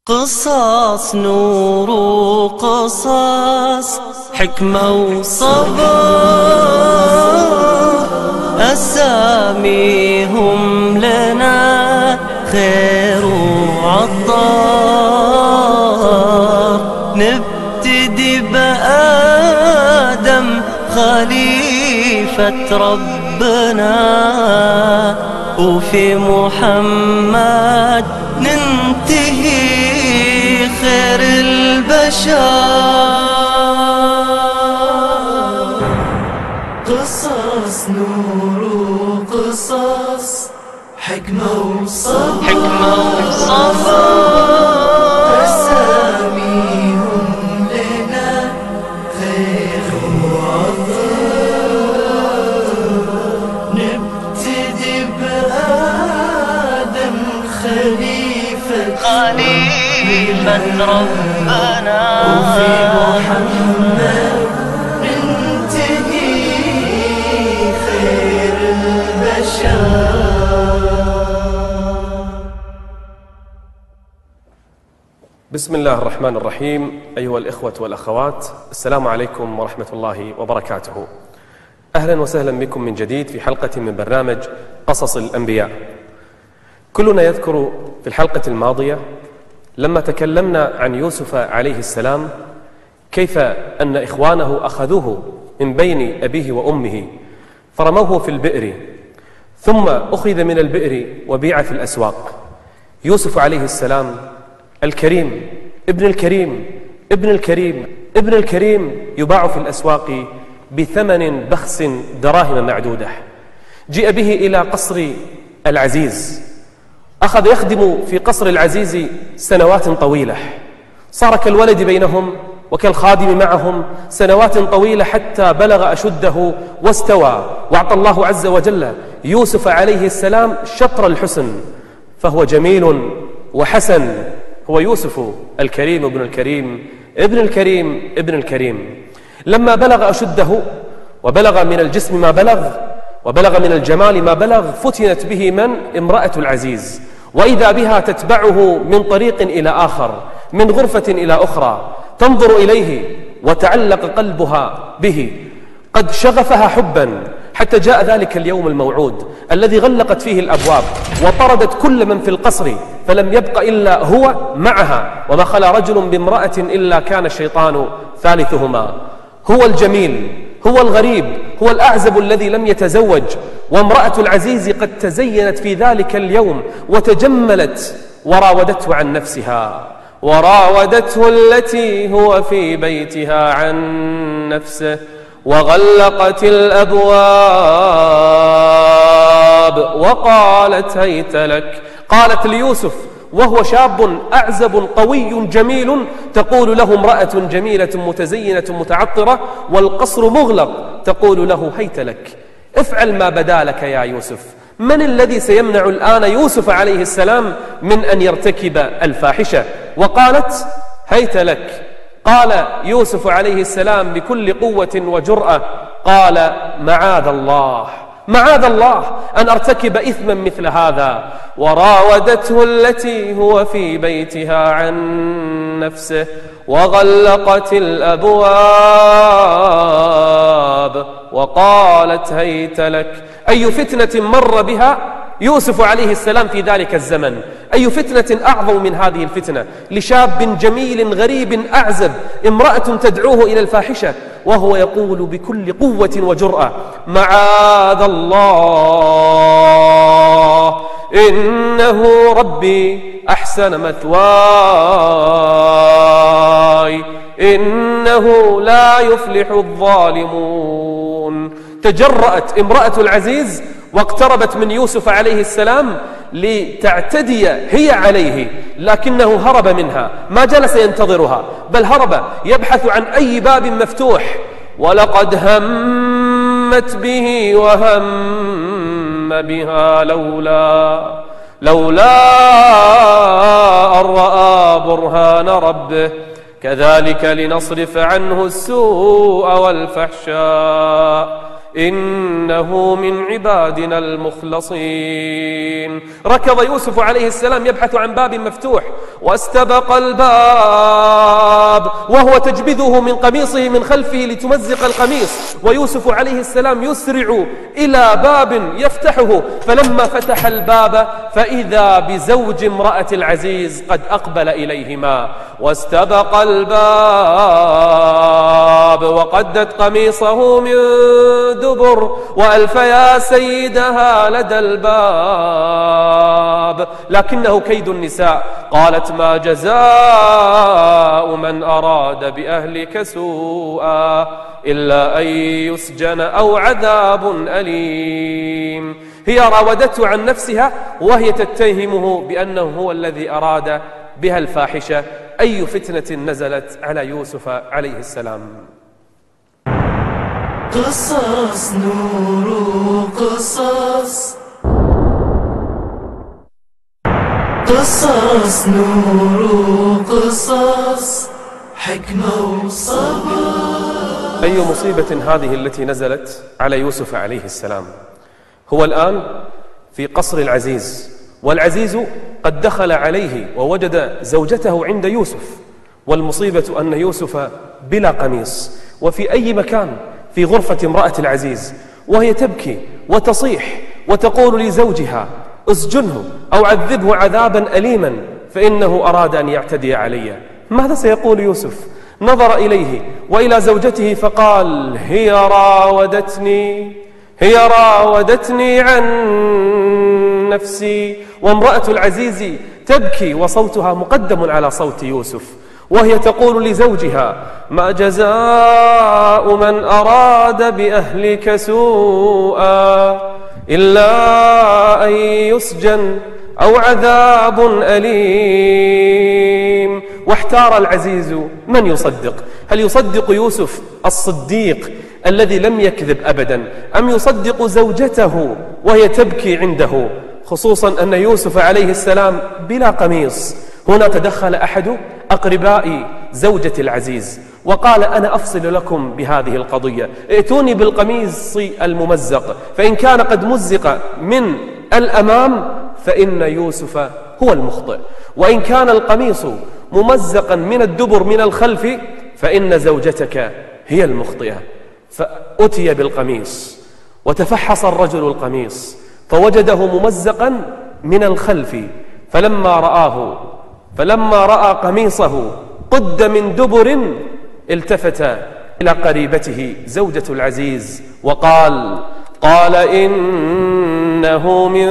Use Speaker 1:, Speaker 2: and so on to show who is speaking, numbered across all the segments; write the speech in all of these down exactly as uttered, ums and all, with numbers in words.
Speaker 1: قصص نور وقصص حكمة وصبر، أساميهم لنا خير وعطار. نبتدي بآدم خليفة ربنا، وفي محمد ننتهي خير البشر. قصص نور وقصص حكمة وصبر، حكمة وصبر، أساميهم لنا خير وعطاء. نبتدي بآدم خليفة خليفة ربنا، وفي محمد ننتهي خير البشر.
Speaker 2: بسم الله الرحمن الرحيم. أيها الإخوة والأخوات، السلام عليكم ورحمة الله وبركاته. أهلا وسهلا بكم من جديد في حلقة من برنامج قصص الأنبياء. كلنا يذكر في الحلقة الماضية لما تكلمنا عن يوسف عليه السلام كيف أن إخوانه أخذوه من بين أبيه وأمه فرموه في البئر، ثم أخذ من البئر وبيع في الأسواق. يوسف عليه السلام الكريم، ابن الكريم، ابن الكريم، ابن الكريم، يباع في الأسواق بثمن بخس دراهم معدودة. جيء به إلى قصر العزيز، أخذ يخدم في قصر العزيز سنوات طويلة، صار كالولد بينهم وكالخادم معهم سنوات طويلة حتى بلغ أشده واستوى، وأعطى الله عز وجل يوسف عليه السلام شطر الحسن، فهو جميل وحسن. هو يوسف الكريم ابن الكريم، ابن الكريم، ابن الكريم. لما بلغ أشده وبلغ من الجسم ما بلغ وبلغ من الجمال ما بلغ، فتنت به من؟ امرأة العزيز، وإذا بها تتبعه من طريق إلى آخر، من غرفة إلى أخرى، تنظر إليه وتعلق قلبها به، قد شغفها حبا، حتى جاء ذلك اليوم الموعود الذي غلقت فيه الأبواب وطردت كل من في القصر، فلم يبق إلا هو معها، وما خلا رجل بامرأة إلا كان الشيطان ثالثهما. هو الجميل، هو الغريب، هو الأعزب الذي لم يتزوج، وامرأة العزيز قد تزينت في ذلك اليوم وتجملت، وراودته عن نفسها، وراودته التي هو في بيتها عن نفسه، وغلقت الأبواب وقالت هيت لك. قالت ليوسف وهو شاب أعزب قوي جميل، تقول له امرأة جميلة متزينة متعطرة والقصر مغلق، تقول له هيت لك، افعل ما بدا لك يا يوسف. من الذي سيمنع الآن يوسف عليه السلام من أن يرتكب الفاحشة؟ وقالت هيت لك. قال يوسف عليه السلام بكل قوة وجرأة، قال معاذ الله، معاذ الله أن أرتكب إثما مثل هذا. وراودته التي هو في بيتها عن نفسه، وغلقت الأبواب وقالت هيت لك. أي فتنة مر بها يوسف عليه السلام في ذلك الزمن، أي فتنة أعظم من هذه الفتنة لشاب جميل غريب أعزب، امرأة تدعوه إلى الفاحشة، وهو يقول بكل قوة وجرأة معاذ الله، إنه ربي أحسن مثواي، إنه لا يفلح الظالمون. تجرأت امرأة العزيز واقتربت من يوسف عليه السلام لتعتدي هي عليه، لكنه هرب منها، ما جلس ينتظرها، بل هرب يبحث عن أي باب مفتوح. ولقد همت به وهم بها لولا لولا أن رأى برهان ربه، كذلك لنصرف عنه السوء والفحشاء، إنه من عبادنا المخلصين. ركض يوسف عليه السلام يبحث عن باب مفتوح، واستبق الباب وهو تجبذه من قميصه من خلفه لتمزق القميص، ويوسف عليه السلام يسرع إلى باب يفتحه، فلما فتح الباب فإذا بزوج امرأة العزيز قد أقبل إليهما، واستبق الباب وقدت قميصه من دبر وألف يا سيدها لدى الباب، لكنه كيد النساء. قالت ما جزاء من أراد بأهلك سوءا إلا أن يسجن أو عذاب أليم. هي راودته عن نفسها وهي تتهمه بأنه هو الذي أراد بها الفاحشة. أي فتنة نزلت على يوسف عليه السلام.
Speaker 1: قصص نور قصص، قصص نور قصص، حكمة وصبر.
Speaker 2: أي مصيبة هذه التي نزلت على يوسف عليه السلام. هو الآن في قصر العزيز، والعزيز قد دخل عليه ووجد زوجته عند يوسف، والمصيبة أن يوسف بلا قميص وفي أي مكان في غرفة امرأة العزيز، وهي تبكي وتصيح وتقول لزوجها اسجنه أو عذبه عذابا أليما فإنه أراد أن يعتدي علي. ماذا سيقول يوسف؟ نظر إليه وإلى زوجته فقال هي راودتني هي راودتني عن نفسي. وامرأة العزيز تبكي وصوتها مقدم على صوت يوسف، وهي تقول لزوجها ما جزاء من أراد بأهلك سوءا إلا أن يسجن أو عذاب أليم. واحتار العزيز من يصدق، هل يصدق يوسف الصديق الذي لم يكذب أبدا، أم يصدق زوجته وهي تبكي عنده، خصوصا أن يوسف عليه السلام بلا قميص. هنا تدخل أحد أقرباء زوجة العزيز وقال أنا أفصل لكم بهذه القضية، ائتوني بالقميص الممزق، فإن كان قد مزق من الأمام فإن يوسف هو المخطئ، وإن كان القميص ممزقا من الدبر من الخلف فإن زوجتك هي المخطئة. فأتي بالقميص وتفحص الرجل القميص فوجده ممزقا من الخلف، فلما رآه فلما رأى قميصه قد من دبر التفت إلى قريبته زوجة العزيز وقال قال إنه من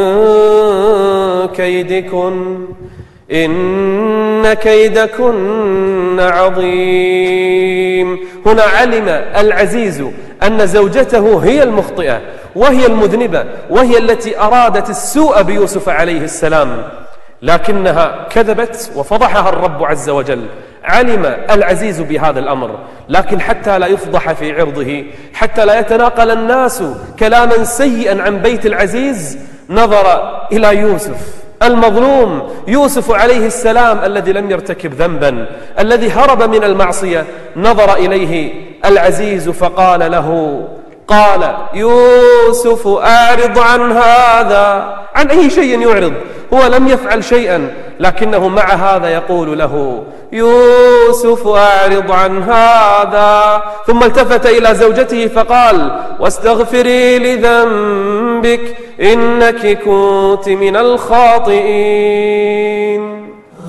Speaker 2: كيدكن إن كيدكن عظيم. هنا علم العزيز أن زوجته هي المخطئة وهي المذنبة وهي التي أرادت السوء بيوسف عليه السلام، لكنها كذبت وفضحها الرب عز وجل. علم العزيز بهذا الأمر، لكن حتى لا يفضح في عرضه، حتى لا يتناقل الناس كلاما سيئا عن بيت العزيز، نظر إلى يوسف المظلوم، يوسف عليه السلام الذي لم يرتكب ذنبا، الذي هرب من المعصية. نظر إليه العزيز فقال له قال يوسف أعرض عن هذا. عن أي شيء يعرض؟ هو لم يفعل شيئا، لكنه مع هذا يقول له يوسف أعرض عن هذا. ثم التفت إلى زوجته فقال واستغفري لذنبك إنك كنت من الخاطئين.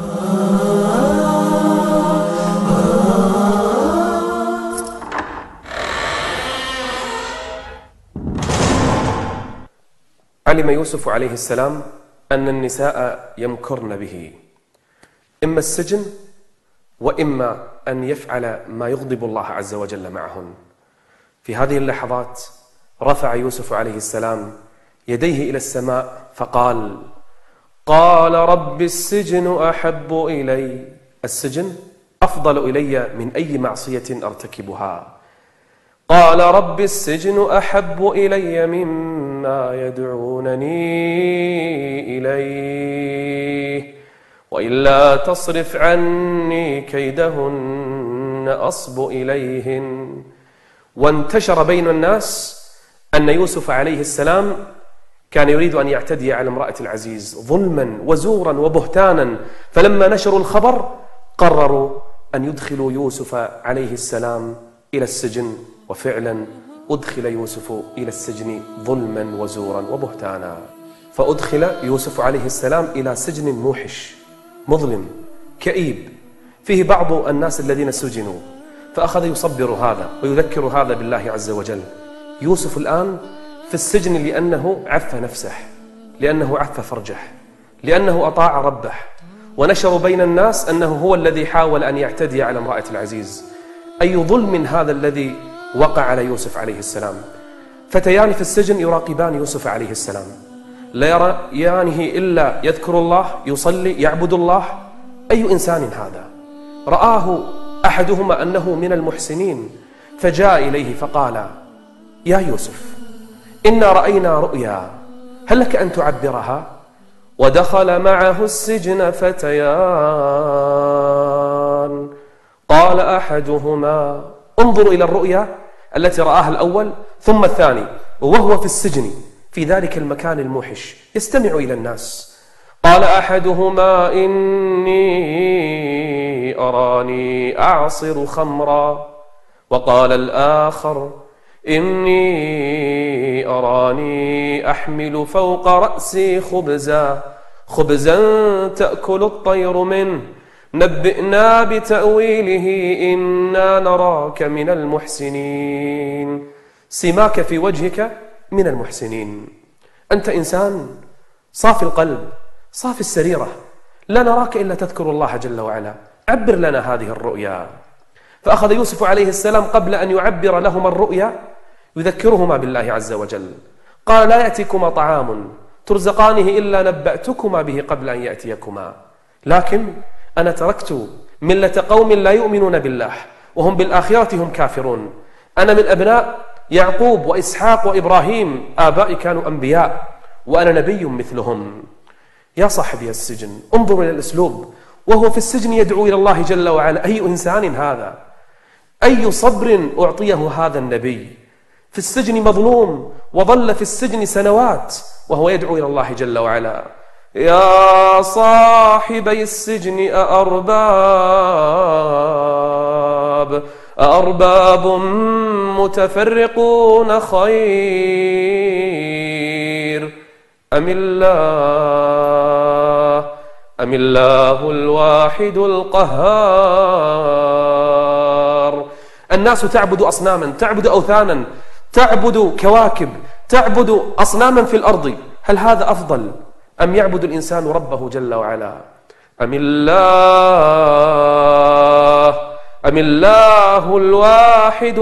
Speaker 2: علم يوسف عليه السلام أن النساء يمكرن به، إما السجن وإما أن يفعل ما يغضب الله عز وجل معهن. في هذه اللحظات رفع يوسف عليه السلام يديه إلى السماء فقال قال رب السجن أحب إلي، السجن أفضل إلي من أي معصية أرتكبها. قال رب السجن أحب إلي مما يدعونني إليه وإلا تصرف عني كيدهن أصب إليهن. وانتشر بين الناس أن يوسف عليه السلام كان يريد أن يعتدي على امرأة العزيز ظلما وزورا وبهتانا، فلما نشروا الخبر قرروا أن يدخلوا يوسف عليه السلام إلى السجن، وفعلا أدخل يوسف إلى السجن ظلما وزورا وبهتانا. فأدخل يوسف عليه السلام إلى سجن موحش مظلم كئيب فيه بعض الناس الذين سجنوا، فأخذ يصبر هذا ويذكر هذا بالله عز وجل. يوسف الآن في السجن لأنه عف نفسه، لأنه عف فرجه، لأنه أطاع ربه، ونشر بين الناس أنه هو الذي حاول أن يعتدي على امرأة العزيز. أي ظلم هذا الذي وقع على يوسف عليه السلام. فتيان في السجن يراقبان يوسف عليه السلام، لا يريانه إلا يذكر الله، يصلي، يعبد الله. أي إنسان هذا؟ رآه أحدهما أنه من المحسنين، فجاء إليه فقال: يا يوسف، إنا رأينا رؤيا، هل لك أن تعبرها؟ ودخل معه السجن فتيان، قال أحدهما: انظروا إلى الرؤيا التي رآها الأول ثم الثاني، وهو في السجن في ذلك المكان الموحش يستمع إلى الناس. قال أحدهما: إني أراني أعصر خمرا. وقال الآخر: إني أراني أحمل فوق رأسي خبزا خبزا تأكل الطير منه، نبئنا بتأويله إنا نراك من المحسنين. سماك في وجهك من المحسنين، أنت إنسان صافي القلب صافي السريرة، لا نراك إلا تذكر الله جل وعلا، عبر لنا هذه الرؤيا. فأخذ يوسف عليه السلام قبل أن يعبر لهما الرؤيا يذكرهما بالله عز وجل. قال: لا يأتيكما طعام ترزقانه إلا نبأتكما به قبل أن يأتيكما، لكن أنا تركت ملة قوم لا يؤمنون بالله وهم بالآخرة هم كافرون. أنا من أبناء يعقوب وإسحاق وإبراهيم، آبائي كانوا أنبياء وأنا نبي مثلهم. يا صاحبي السجن، انظر إلى الأسلوب، وهو في السجن يدعو إلى الله جل وعلا. أي إنسان هذا؟ أي صبر أعطيه هذا النبي في السجن مظلوم، وظل في السجن سنوات وهو يدعو إلى الله جل وعلا. يا صاحبي السجن أأرباب أأرباب متفرقون خير أم الله أم الله الواحد القهار. الناس تعبد أصناما، تعبد أوثانا، تعبد كواكب، تعبد أصناما في الأرض. هل هذا أفضل أم يعبد الإنسان ربه جل وعلا؟ أم الله أم الله الواحد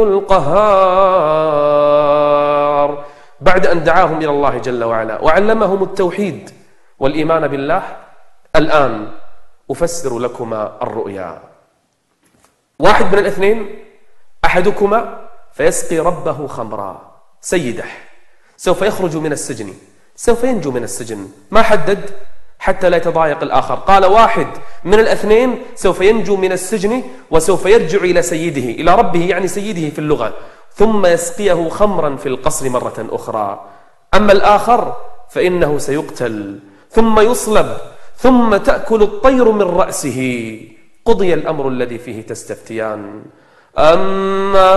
Speaker 2: القهار. بعد أن دعاهم إلى الله جل وعلا وعلمهم التوحيد والإيمان بالله، الآن أفسر لكما الرؤيا. واحد من الاثنين، أحدكما فيسقي ربه خمرا، سيده سوف يخرج من السجن، سوف ينجو من السجن، ما حدد حتى لا يتضايق الآخر. قال واحد من الاثنين سوف ينجو من السجن وسوف يرجع إلى سيده، إلى ربه يعني سيده في اللغة، ثم يسقيه خمرا في القصر مرة أخرى. أما الآخر فإنه سيقتل ثم يصلب ثم تأكل الطير من رأسه. قضي الأمر الذي فيه تستفتيان. أما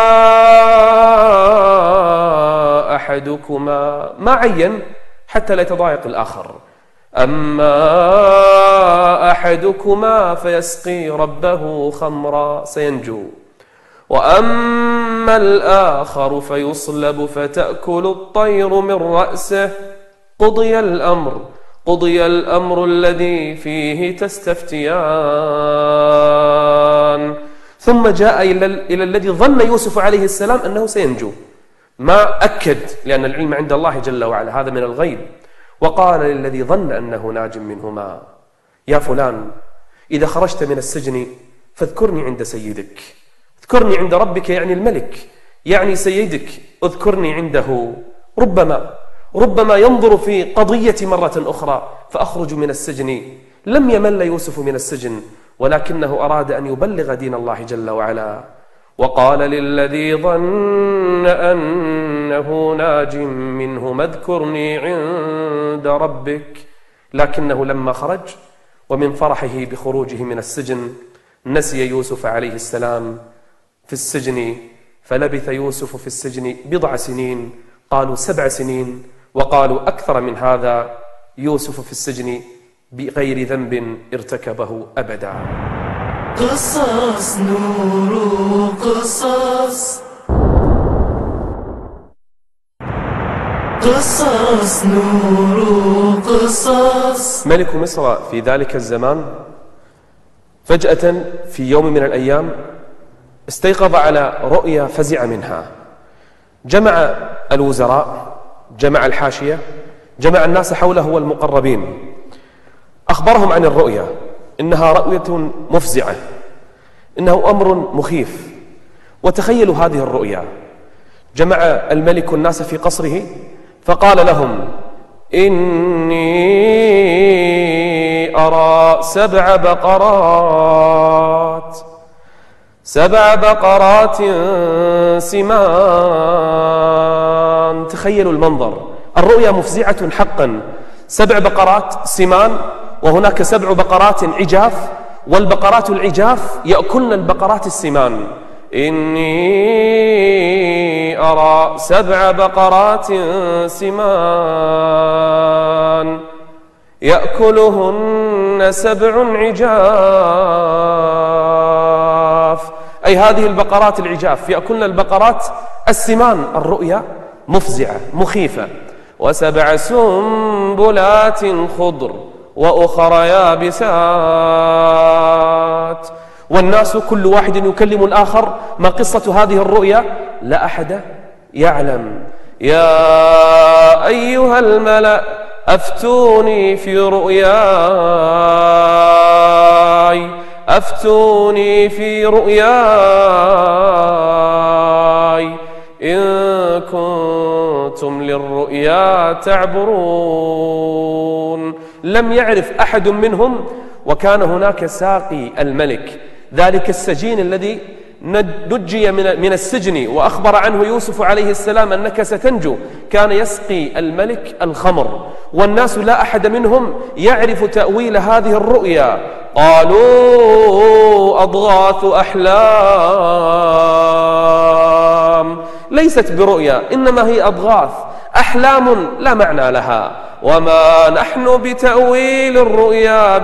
Speaker 2: أحدكما، ما عين حتى لا يتضايق الآخر. أما أحدكما فيسقي ربه خمرا، سينجو. وأما الآخر فيصلب فتأكل الطير من رأسه. قضي الأمر قضي الأمر الذي فيه تستفتيان. ثم جاء إلى, إلى الذي ظن يوسف عليه السلام أنه سينجو، ما أكد، لأن العلم عند الله جل وعلا، هذا من الغيب. وقال للذي ظن أنه ناج منهما: يا فلان، إذا خرجت من السجن فاذكرني عند سيدك. اذكرني عند ربك يعني الملك، يعني سيدك، اذكرني عنده. ربما ربما ينظر في قضية مرة أخرى فأخرج من السجن. لم يمل يوسف من السجن، ولكنه أراد أن يبلغ دين الله جل وعلا. وقال للذي ظن أنه ناج منه اذكرني عند ربك، لكنه لما خرج ومن فرحه بخروجه من السجن نسي يوسف عليه السلام في السجن، فلبث يوسف في السجن بضع سنين، قالوا سبع سنين وقالوا أكثر من هذا، يوسف في السجن بغير ذنب ارتكبه أبدا.
Speaker 1: قصص نور قصص، قصص نور قصص.
Speaker 2: ملك مصر في ذلك الزمان فجأة في يوم من الأيام استيقظ على رؤيا فزع منها، جمع الوزراء، جمع الحاشية، جمع الناس حوله والمقربين، أخبرهم عن الرؤيا، إنها رؤية مفزعة، إنه أمر مخيف. وتخيلوا هذه الرؤيا، جمع الملك الناس في قصره فقال لهم: إني أرى سبع بقرات سبع بقرات سمان. تخيلوا المنظر، الرؤيا مفزعة حقا، سبع بقرات سمان، وهناك سبع بقرات عجاف، والبقرات العجاف يأكلن البقرات السمان. إني أرى سبع بقرات سمان يأكلهن سبع عجاف، أي هذه البقرات العجاف يأكلن البقرات السمان. الرؤيا مفزعة مخيفة. وسبع سنبلات خضر وأخر يابسات. والناس كل واحد يكلم الآخر ما قصة هذه الرؤيا، لا أحد يعلم. يا أيها الملأ أفتوني في رؤياي أفتوني في رؤياي إن كنتم للرؤيا تعبرون. لم يعرف أحد منهم، وكان هناك ساقي الملك، ذلك السجين الذي نجي من السجن وأخبر عنه يوسف عليه السلام أنك ستنجو، كان يسقي الملك الخمر، والناس لا أحد منهم يعرف تأويل هذه الرؤيا. قالوا أضغاث أحلام، ليست برؤيا إنما هي أضغاث أحلام لا معنى لها، وما نحن بتأويل الرؤيا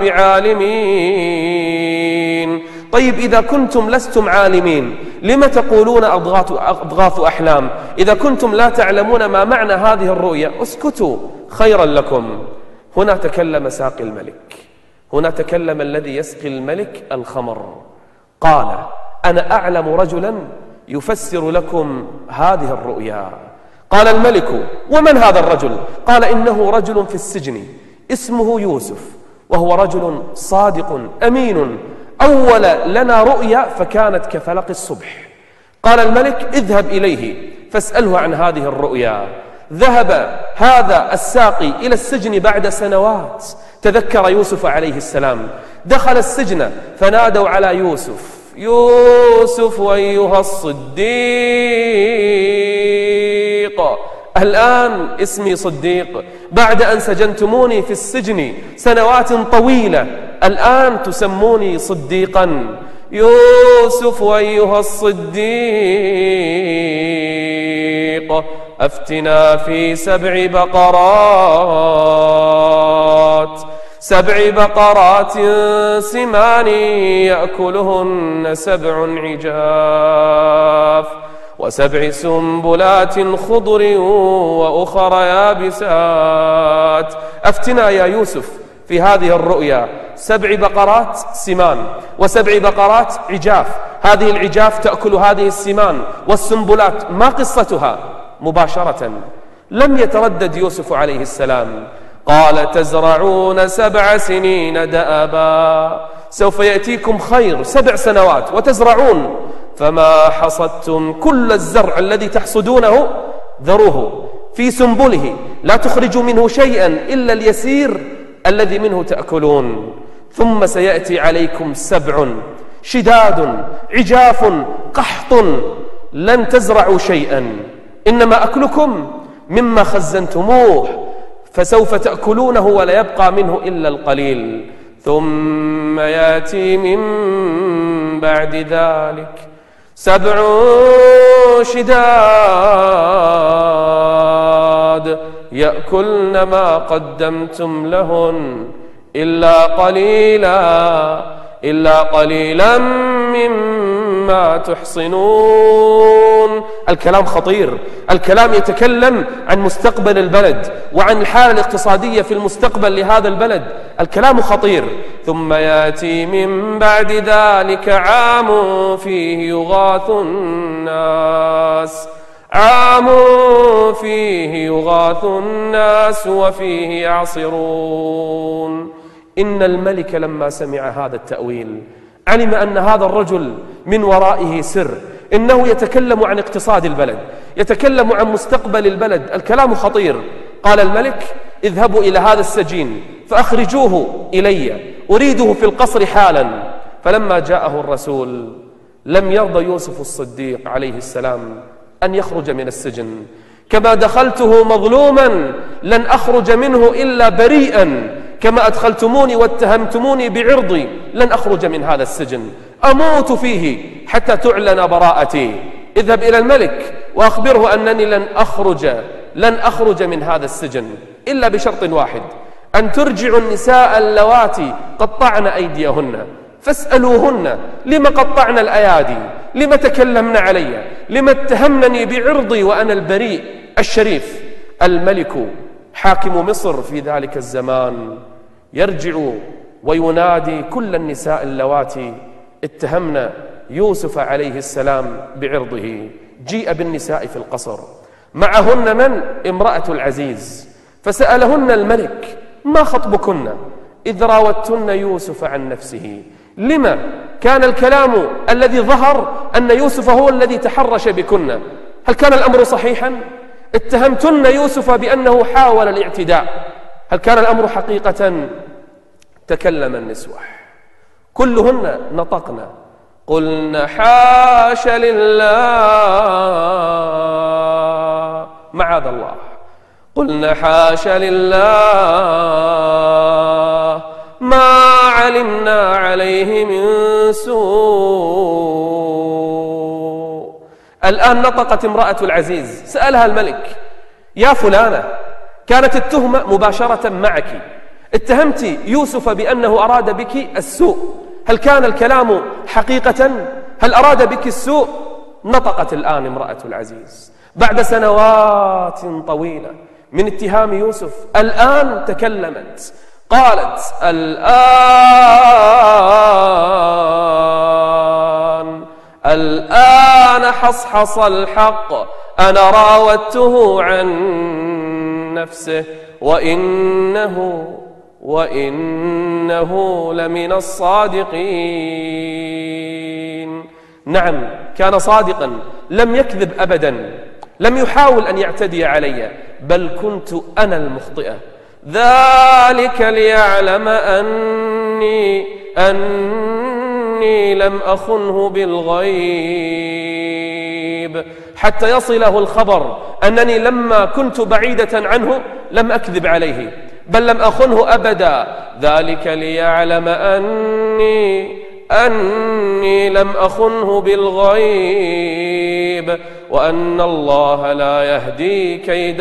Speaker 2: بعالمين. طيب إذا كنتم لستم عالمين لم تقولون أضغاث, أضغاث أحلام؟ إذا كنتم لا تعلمون ما معنى هذه الرؤيا اسكتوا خيرا لكم. هنا تكلم ساقي الملك، هنا تكلم الذي يسقي الملك الخمر، قال: أنا أعلم رجلا يفسر لكم هذه الرؤيا. قال الملك: ومن هذا الرجل؟ قال: إنه رجل في السجن اسمه يوسف، وهو رجل صادق أمين، أول لنا رؤيا فكانت كفلق الصبح. قال الملك: اذهب إليه فاسأله عن هذه الرؤيا. ذهب هذا الساقي إلى السجن بعد سنوات، تذكر يوسف عليه السلام، دخل السجن فنادوا على يوسف: يوسف أيها الصديق، الآن اسمي صديق، بعد أن سجنتموني في السجن سنوات طويلة الآن تسموني صديقا. يوسف أيها الصديق أفتنا في سبع بقرات سبع بقرات سمان يأكلهن سبع عجاف وسبع سنبلات خضر وأخر يابسات. أفتنا يا يوسف في هذه الرؤيا، سبع بقرات سمان وسبع بقرات عجاف، هذه العجاف تأكل هذه السمان، والسنبلات ما قصتها؟ مباشرة لم يتردد يوسف عليه السلام، قال: تزرعون سبع سنين دأبا، سوف يأتيكم خير سبع سنوات وتزرعون، فما حصدتم كل الزرع الذي تحصدونه ذروه في سنبله، لا تخرجوا منه شيئا إلا اليسير الذي منه تأكلون، ثم سيأتي عليكم سبع شداد عجاف قحط لن تزرعوا شيئا، إنما أكلكم مما خزنتموه فسوف تأكلونه ولا يبقى منه إلا القليل، ثم يأتي من بعد ذلك سبع شداد يأكلن ما قدمتم لهن إلا قليلا إلا قليلا مما تحصنون. الكلام خطير، الكلام يتكلم عن مستقبل البلد وعن الحالة الاقتصادية في المستقبل لهذا البلد، الكلام خطير. ثم يأتي من بعد ذلك عام فيه يغاث الناس عام فيه يغاث الناس وفيه يعصرون. إن الملك لما سمع هذا التأويل علم أن هذا الرجل من ورائه سر، إنه يتكلم عن اقتصاد البلد، يتكلم عن مستقبل البلد، الكلام خطير. قال الملك: اذهبوا إلى هذا السجين فأخرجوه إلي، أريده في القصر حالا. فلما جاءه الرسول لم يرضى يوسف الصديق عليه السلام أن يخرج من السجن. كما دخلته مظلوما لن أخرج منه إلا بريئا، كما أدخلتموني واتهمتموني بعرضي لن أخرج من هذا السجن، أموت فيه حتى تعلن براءتي. اذهب إلى الملك وأخبره أنني لن أخرج لن أخرج من هذا السجن إلا بشرط واحد: أن ترجعوا النساء اللواتي قطعن أيديهن فاسألوهن لم قطعن الأيادي، لم تكلمن علي، لم اتهمنني بعرضي وأنا البريء الشريف. الملك حاكم مصر في ذلك الزمان يرجع وينادي كل النساء اللواتي اتهمن يوسف عليه السلام بعرضه. جيء بالنساء في القصر، معهن من؟ امرأة العزيز. فسألهن الملك: ما خطبكن إذ راوتن يوسف عن نفسه؟ لما كان الكلام الذي ظهر أن يوسف هو الذي تحرش بكن؟ هل كان الأمر صحيحا؟ اتهمتن يوسف بأنه حاول الاعتداء، هل كان الأمر حقيقة؟ تكلم النسوة كلهن نطقن قلن: حاش لله، معاذ الله، قلن: حاش لله ما علمنا عليه من سوء. الآن نطقت امرأة العزيز، سألها الملك: يا فلانة، كانت التهمة مباشرة معك، اتهمت يوسف بأنه أراد بك السوء، هل كان الكلام حقيقة؟ هل أراد بك السوء؟ نطقت الآن امرأة العزيز بعد سنوات طويلة من اتهام يوسف، الآن تكلمت، قالت: الآن الآن حصحص الحق، أنا راودته عن نفسه وإنه وإنه لمن الصادقين. نعم، كان صادقا، لم يكذب أبدا، لم يحاول أن يعتدي علي، بل كنت أنا المخطئة. ذلك ليعلم أني أني لم أخنه بالغيب، حتى يصله الخبر أنني لما كنت بعيدة عنه لم أكذب عليه، بل لم أخنه أبدا. ذلك ليعلم أني أني لم أخنه بالغيب وأن الله لا يهدي كيد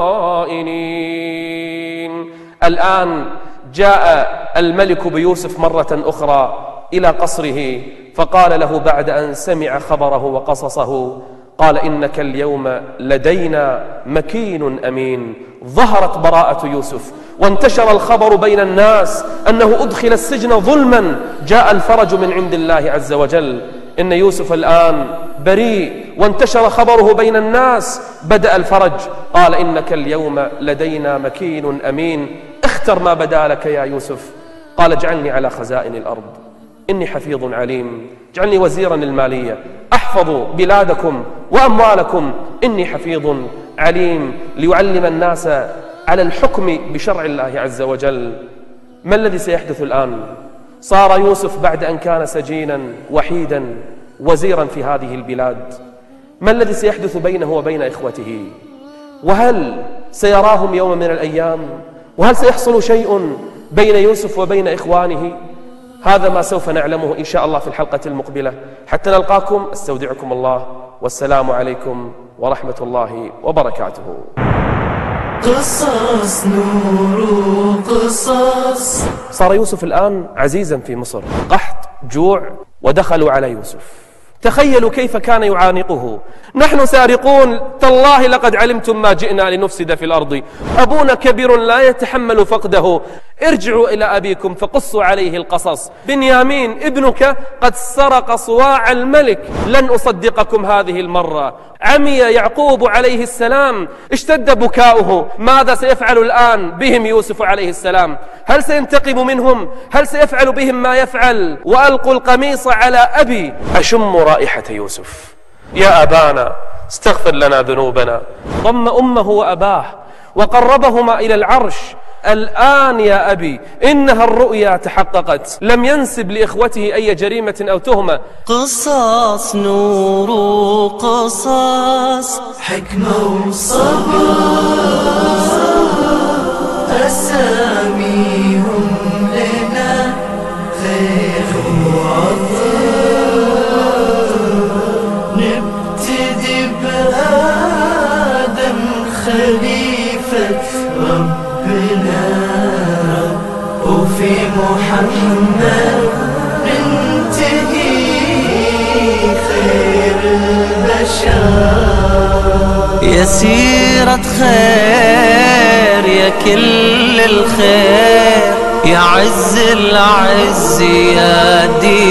Speaker 2: الخائنين. الآن جاء الملك بيوسف مرة أخرى إلى قصره، فقال له بعد أن سمع خبره وقصصه، قال: إنك اليوم لدينا مكين أمين. ظهرت براءة يوسف وانتشر الخبر بين الناس أنه أدخل السجن ظلما، جاء الفرج من عند الله عز وجل، إن يوسف الآن بريء، وانتشر خبره بين الناس، بدأ الفرج. قال: إنك اليوم لدينا مكين أمين، اختر ما بدا لك يا يوسف. قال: اجعلني على خزائن الأرض إني حفيظ عليم، اجعلني وزيرا المالية أحفظ بلادكم وأموالكم إني حفيظ عليم، ليعلم الناس على الحكم بشرع الله عز وجل. ما الذي سيحدث الآن؟ صار يوسف بعد أن كان سجينا وحيدا وزيرا في هذه البلاد؟ ما الذي سيحدث بينه وبين إخوته؟ وهل سيراهم يوم من الأيام؟ وهل سيحصل شيء بين يوسف وبين إخوانه؟ هذا ما سوف نعلمه إن شاء الله في الحلقة المقبلة. حتى نلقاكم استودعكم الله، والسلام عليكم ورحمة الله وبركاته.
Speaker 1: قصص نور قصص.
Speaker 2: صار يوسف الآن عزيزا في مصر، قحط جوع ودخلوا على يوسف. تخيلوا كيف كان يعانقه: نحن سارقون، تالله لقد علمتم ما جئنا لنفسد في الأرض، أبونا كبير لا يتحمل فقده، ارجعوا إلى أبيكم فقصوا عليه القصص، بنيامين ابنك قد سرق صواع الملك، لن أصدقكم هذه المرة. عمي يعقوب عليه السلام، اشتد بكاؤه، ماذا سيفعل الآن بهم يوسف عليه السلام؟ هل سينتقم منهم؟ هل سيفعل بهم ما يفعل؟ وألقوا القميص على أبي أشم رائحة يوسف. يا أبانا استغفر لنا ذنوبنا. ضم أمه وأباه وقربهما إلى العرش. الآن يا أبي إنها الرؤيا تحققت. لم ينسب لإخوته أي جريمة أو تهمة.
Speaker 1: قصص نور قصص، حكمة وصبر، أساميهم لنا خير وعطر. نبتدي بآدم خليفة ربنا، وفي محمد ننتهي خير البشر. يا سيرة خير يا كل الخير، يا عز العز يا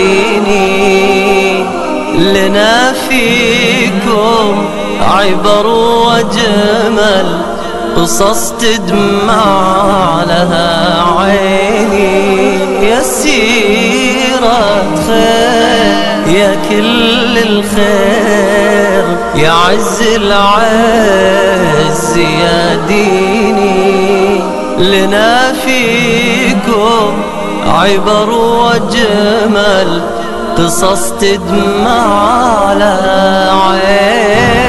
Speaker 1: ديني، لنا فيكم عبر وجمل، قصص تدمع لها عيني. يا سيرة خير يا كل الخير، يا عز العز يا ديني، لنا فيكم عبر وجمل، قصص تدمع لها عيني.